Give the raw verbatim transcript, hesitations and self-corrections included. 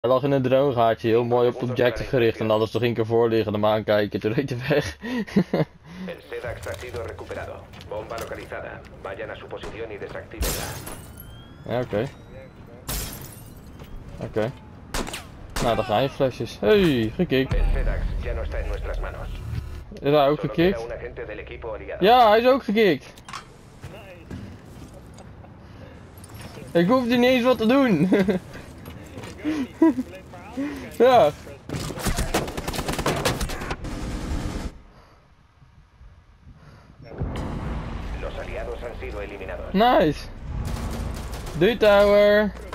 Hij lag in een dronegaatje, heel mooi op objecten gericht en alles toch één keer voor liggen, hem aankijken, toen reed hij weg. El SEDAX ha sido recuperado. Bomba localizada. Vayan a su posición y desactívenla. Ja, oké. Okay. Oké. Okay. Nou, daar gaan je flesjes. Hey, gekikt. El SEDAX ya no está en nuestras manos. Is hij ook Solo queda gekikt? un agente del equipo aliado. Ja, hij is ook gekikt. Ik hoefde niet eens wat te doen. Ja. Los aliados han sido eliminados. Nice. Doei, tower.